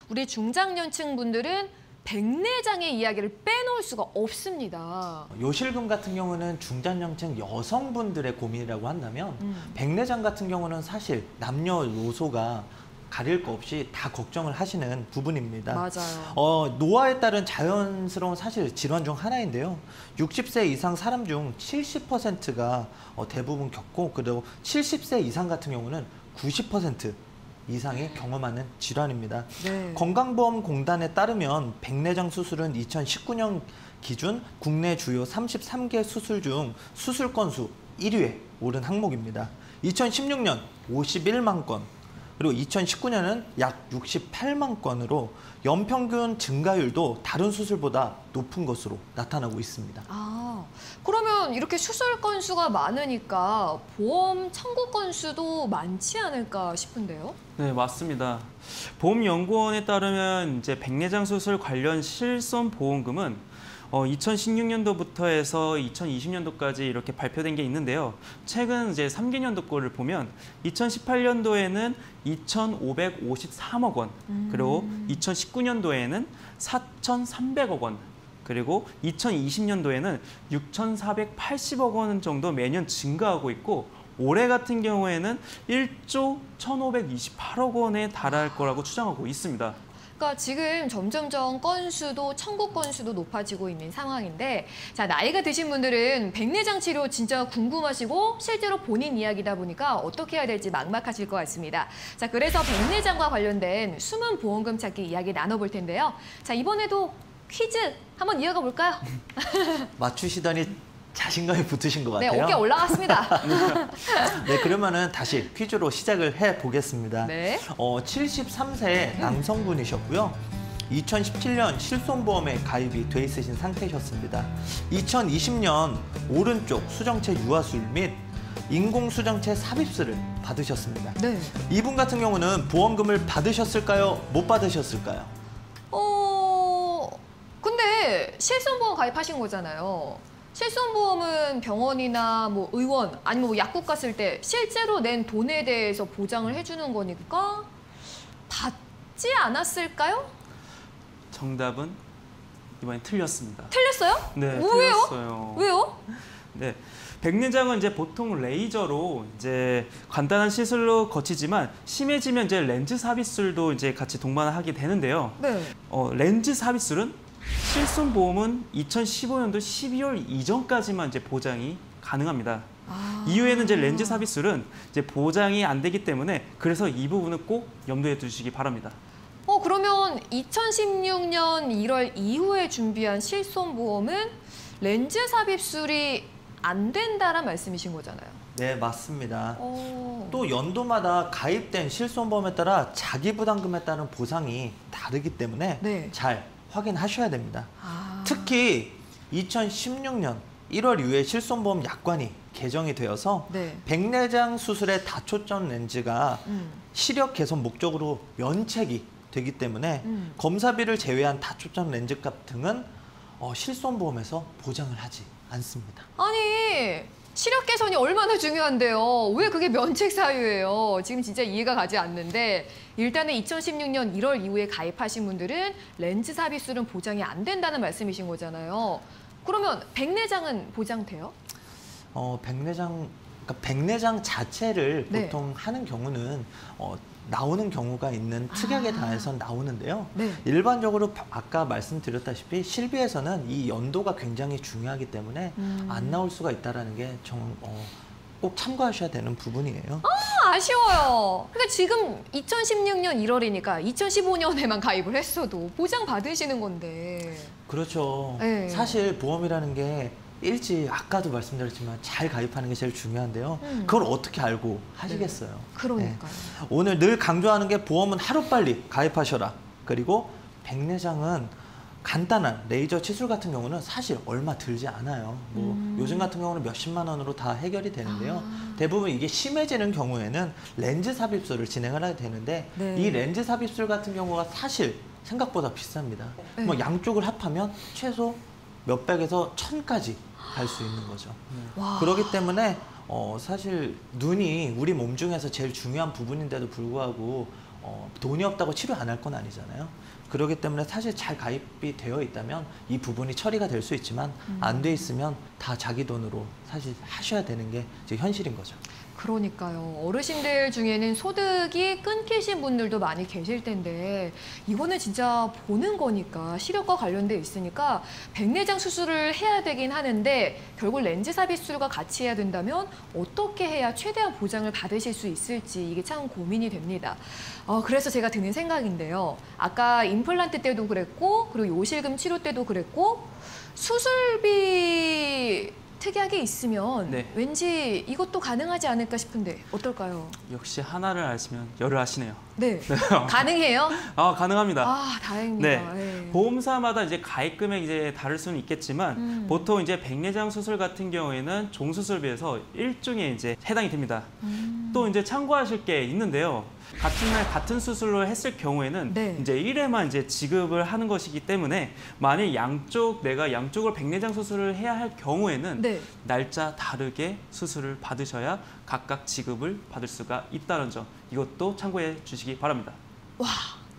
우리 중장년층 분들은 백내장의 이야기를 빼놓을 수가 없습니다. 요실금 같은 경우는 중장년층 여성분들의 고민이라고 한다면 백내장 같은 경우는 사실 남녀노소가 가릴 거 없이 다 걱정을 하시는 부분입니다. 맞아요. 노화에 따른 자연스러운 사실 질환 중 하나인데요. 60세 이상 사람 중 70%가 대부분 겪고, 그리고 70세 이상 같은 경우는 90% 이상이 경험하는 질환입니다. 네. 건강보험공단에 따르면 백내장 수술은 2019년 기준 국내 주요 33개 수술 중 수술 건수 1위에 오른 항목입니다. 2016년 51만 건, 그리고 2019년은 약 68만 건으로 연평균 증가율도 다른 수술보다 높은 것으로 나타나고 있습니다. 그러면 이렇게 수술 건수가 많으니까 보험 청구 건수도 많지 않을까 싶은데요? 네, 맞습니다. 보험연구원에 따르면 이제 백내장 수술 관련 실손 보험금은 2016년도부터 해서 2020년도까지 이렇게 발표된 게 있는데요. 최근 이제 3개년도 거를 보면 2018년도에는 2,553억 원, 그리고 2019년도에는 4,300억 원, 그리고 2020년도에는 6,480억 원 정도 매년 증가하고 있고, 올해 같은 경우에는 1조 1,528억 원에 달할 거라고 추정하고 있습니다. 그러니까 지금 점점점 건수도 청구 건수도 높아지고 있는 상황인데, 자, 나이가 드신 분들은 백내장 치료 진짜 궁금하시고 실제로 본인 이야기다 보니까 어떻게 해야 될지 막막하실 것 같습니다. 자, 그래서 백내장과 관련된 숨은 보험금 찾기 이야기 나눠볼 텐데요. 자, 이번에도 퀴즈 한번 이어가 볼까요? 맞추시더니 자신감이 붙으신 것 네, 같아요. 어깨 올라갔습니다. 네, 그러면은 다시 퀴즈로 시작을 해보겠습니다. 네. 73세 남성분이셨고요. 2017년 실손보험에 가입이 돼 있으신 상태셨습니다. 2020년 오른쪽 수정체 유화술 및 인공수정체 삽입술을 받으셨습니다. 네. 이분 같은 경우는 보험금을 받으셨을까요? 못 받으셨을까요? 근데 실손보험 가입하신 거잖아요. 실손보험은 병원이나 뭐 의원 아니면 뭐 약국 갔을 때 실제로 낸 돈에 대해서 보장을 해주는 거니까 받지 않았을까요? 정답은 이번에 틀렸습니다. 틀렸어요? 네, 왜요? 틀렸어요. 왜요? 네, 백내장은 이제 보통 레이저로 이제 간단한 시술로 거치지만 심해지면 이제 렌즈 삽입술도 이제 같이 동반하게 되는데요. 네. 렌즈 삽입술은 실손보험은 2015년도 12월 이전까지만 이제 보장이 가능합니다. 이후에는 이제 렌즈 삽입술은 이제 보장이 안 되기 때문에 그래서 이 부분은 꼭 염두에 두시기 바랍니다. 그러면 2016년 1월 이후에 준비한 실손보험은 렌즈 삽입술이 안 된다란 말씀이신 거잖아요. 네, 맞습니다. 또 연도마다 가입된 실손보험에 따라 자기부담금에 따른 보상이 다르기 때문에 네. 잘 확인하셔야 됩니다. 특히 2016년 1월 이후에 실손보험 약관이 개정이 되어서 네. 백내장 수술의 다초점 렌즈가 시력 개선 목적으로 면책이 되기 때문에 검사비를 제외한 다초점 렌즈 값 등은 실손보험에서 보장을 하지 않습니다. 아니, 시력 개선이 얼마나 중요한데요. 왜 그게 면책 사유예요? 지금 진짜 이해가 가지 않는데, 일단은 2016년 1월 이후에 가입하신 분들은 렌즈 삽입술은 보장이 안 된다는 말씀이신 거잖아요. 그러면 백내장은 보장돼요? 백내장 자체를 네. 보통 하는 경우는 나오는 경우가 있는 특약에 관해서는 나오는데요. 네. 일반적으로 아까 말씀드렸다시피 실비에서는 이 연도가 굉장히 중요하기 때문에 안 나올 수가 있다는 게 꼭 참고하셔야 되는 부분이에요. 아쉬워요. 그러니까 지금 2016년 1월이니까 2015년에만 가입을 했어도 보장 받으시는 건데. 그렇죠. 네. 사실 보험이라는 게 일찍 아까도 말씀드렸지만 잘 가입하는 게 제일 중요한데요. 그걸 어떻게 알고 하시겠어요? 네. 그러니까요. 네. 오늘 늘 강조하는 게 보험은 하루빨리 가입하셔라. 그리고 백내장은 간단한 레이저 치술 같은 경우는 사실 얼마 들지 않아요. 요즘 같은 경우는 몇십만 원으로 다 해결이 되는데요. 대부분 이게 심해지는 경우에는 렌즈 삽입술을 진행을 하게 되는데 네. 이 렌즈 삽입술 같은 경우가 사실 생각보다 비쌉니다. 네. 뭐 양쪽을 합하면 최소 몇백에서 1,000까지 갈 수 있는 거죠. 와. 그렇기 때문에 사실 눈이 우리 몸 중에서 제일 중요한 부분인데도 불구하고 돈이 없다고 치료 안 할 건 아니잖아요. 그렇기 때문에 사실 잘 가입이 되어 있다면 이 부분이 처리가 될 수 있지만 안 돼 있으면 다 자기 돈으로 사실 하셔야 되는 게 이제 현실인 거죠. 그러니까요. 어르신들 중에는 소득이 끊기신 분들도 많이 계실 텐데 이거는 진짜 보는 거니까 시력과 관련돼 있으니까 백내장 수술을 해야 되긴 하는데 결국 렌즈 삽입 수술과 같이 해야 된다면 어떻게 해야 최대한 보장을 받으실 수 있을지 이게 참 고민이 됩니다. 그래서 제가 드는 생각인데요. 아까 임플란트 때도 그랬고 그리고 요실금 치료 때도 그랬고 수술비 특약이 있으면 네. 왠지 이것도 가능하지 않을까 싶은데 어떨까요? 역시 하나를 아시면 열을 아시네요. 네. 가능해요? 가능합니다. 아, 다행입니다. 네. 네. 보험사마다 이제 가입 금액이 이제 다를 수는 있겠지만 보통 이제 백내장 수술 같은 경우에는 종수술비에서 일종의 이제 해당이 됩니다. 또 이제 참고하실 게 있는데요. 같은 날 같은 수술을 했을 경우에는 네. 이제 1회만 이제 지급을 하는 것이기 때문에 만약 내가 양쪽으로 백내장 수술을 해야 할 경우에는 네. 날짜 다르게 수술을 받으셔야 각각 지급을 받을 수가 있다는 점 이것도 참고해 주시기 바랍니다. 와,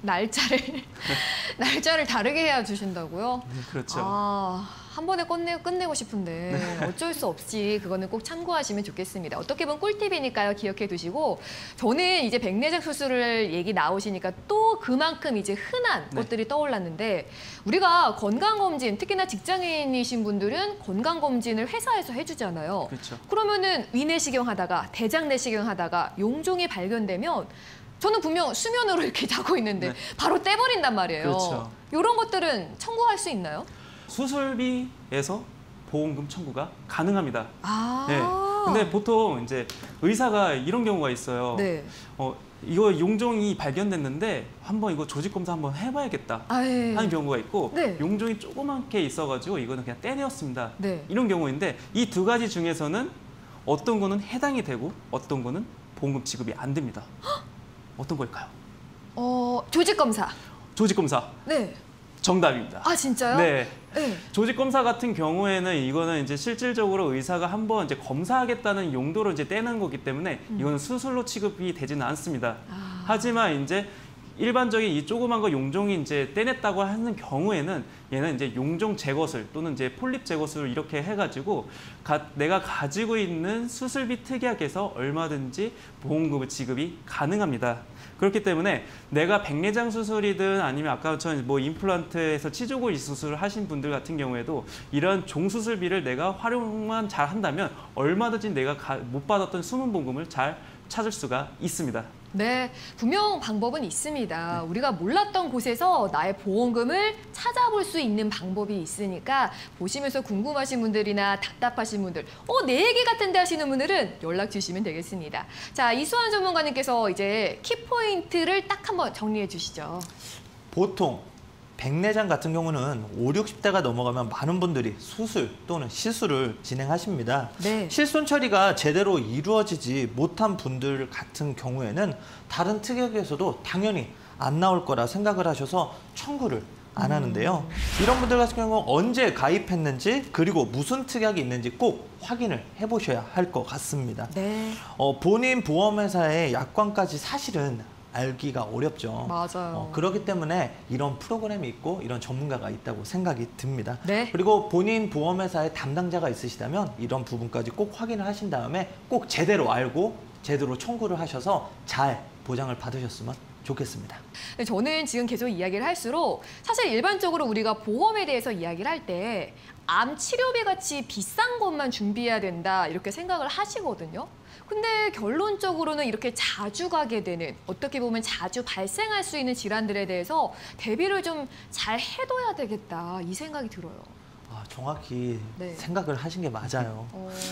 날짜를 다르게 해야 주신다고요? 그렇죠. 한 번에 끝내고 싶은데 어쩔 수 없이 그거는 꼭 참고하시면 좋겠습니다. 어떻게 보면 꿀팁이니까요. 기억해 두시고 저는 이제 백내장 수술을 얘기 나오시니까 또 그만큼 이제 흔한 네. 것들이 떠올랐는데 우리가 건강검진, 특히나 직장인이신 분들은 건강검진을 회사에서 해주잖아요. 그렇죠. 그러면은 위내시경 하다가 대장 내시경 하다가 용종이 발견되면 저는 분명 수면으로 이렇게 자고 있는데 네. 바로 떼버린단 말이에요. 그렇죠. 이런 것들은 청구할 수 있나요? 수술비에서 보험금 청구가 가능합니다. 네. 아. 근데 보통 이제 의사가 이런 경우가 있어요. 네. 이거 용종이 발견됐는데 한번 이거 조직 검사 한번 해봐야겠다 예. 하는 경우가 있고 네. 용종이 조그맣게 있어가지고 이거는 그냥 떼내었습니다. 네. 이런 경우인데 이 두 가지 중에서는 어떤 거는 해당이 되고 어떤 거는 보험금 지급이 안 됩니다. 어떤 걸까요? 조직 검사. 조직 검사 네. 정답입니다. 아, 진짜요? 네. 네. 조직 검사 같은 경우에는 이거는 이제 실질적으로 의사가 한번 이제 검사하겠다는 용도로 이제 떼는 거기 때문에 이거는 수술로 취급이 되지는 않습니다. 하지만 이제 일반적인 이 조그만 거 용종이 이제 떼냈다고 하는 경우에는 얘는 이제 용종 제거술 또는 이제 폴립 제거술 이렇게 해가지고 내가 가지고 있는 수술비 특약에서 얼마든지 보험금을 지급이 가능합니다. 그렇기 때문에 내가 백내장 수술이든 아니면 아까처럼 뭐 임플란트에서 치조골 수술을 하신 분들 같은 경우에도 이런 종수술비를 내가 활용만 잘 한다면 얼마든지 내가 못 받았던 숨은 보험금을 잘 찾을 수가 있습니다. 네, 분명 방법은 있습니다. 우리가 몰랐던 곳에서 나의 보험금을 찾아볼 수 있는 방법이 있으니까 보시면서 궁금하신 분들이나 답답하신 분들, 내 얘기 같은데 하시는 분들은 연락 주시면 되겠습니다. 자, 이수환 전문가님께서 이제 키포인트를 딱 한번 정리해 주시죠. 보통 백내장 같은 경우는 5, 60대가 넘어가면 많은 분들이 수술 또는 시술을 진행하십니다. 네. 실손 처리가 제대로 이루어지지 못한 분들 같은 경우에는 다른 특약에서도 당연히 안 나올 거라 생각을 하셔서 청구를 안 하는데요. 이런 분들 같은 경우 언제 가입했는지 그리고 무슨 특약이 있는지 꼭 확인을 해보셔야 할 것 같습니다. 네. 본인 보험회사의 약관까지 사실은 알기가 어렵죠. 맞아요. 그렇기 때문에 이런 프로그램이 있고 이런 전문가가 있다고 생각이 듭니다. 네. 그리고 본인 보험회사의 담당자가 있으시다면 이런 부분까지 꼭 확인을 하신 다음에 꼭 제대로 알고 제대로 청구를 하셔서 잘 보장을 받으셨으면 좋겠습니다. 저는 지금 계속 이야기를 할수록 사실 일반적으로 우리가 보험에 대해서 이야기를 할 때 암 치료비 같이 비싼 것만 준비해야 된다 이렇게 생각을 하시거든요. 근데 결론적으로는 이렇게 자주 가게 되는 어떻게 보면 자주 발생할 수 있는 질환들에 대해서 대비를 좀 잘 해둬야 되겠다 이 생각이 들어요. 정확히 네. 생각을 하신 게 맞아요.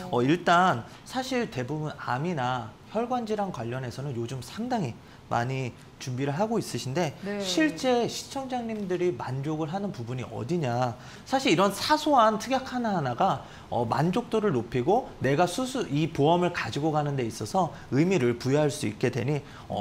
일단 사실 대부분 암이나 혈관 질환 관련해서는 요즘 상당히 많이 준비를 하고 있으신데 네. 실제 시청자님들이 만족을 하는 부분이 어디냐. 사실 이런 사소한 특약 하나하나가 만족도를 높이고 내가 이 보험을 가지고 가는 데 있어서 의미를 부여할 수 있게 되니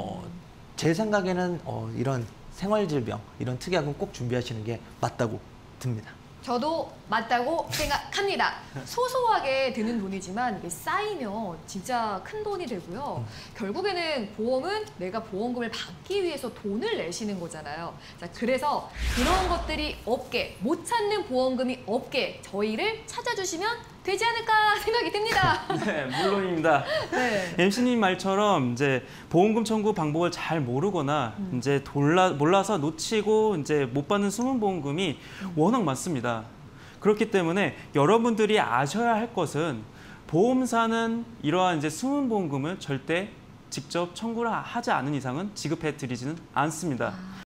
제 생각에는 이런 생활질병, 이런 특약은 꼭 준비하시는 게 맞다고 듭니다. 저도 맞다고 생각합니다. 소소하게 드는 돈이지만 이게 쌓이면 진짜 큰 돈이 되고요. 결국에는 보험은 내가 보험금을 받기 위해서 돈을 내시는 거잖아요. 자, 그래서 그런 것들이 없게, 못 찾는 보험금이 없게 저희를 찾아주시면 되지 않을까 생각이 듭니다. 네, 물론입니다. 네. MC님 말처럼 이제 보험금 청구 방법을 잘 모르거나 이제 몰라서 놓치고 이제 못 받는 숨은 보험금이 워낙 많습니다. 그렇기 때문에 여러분들이 아셔야 할 것은 보험사는 이러한 이제 숨은 보험금을 절대 직접 청구를 하지 않은 이상은 지급해 드리지는 않습니다.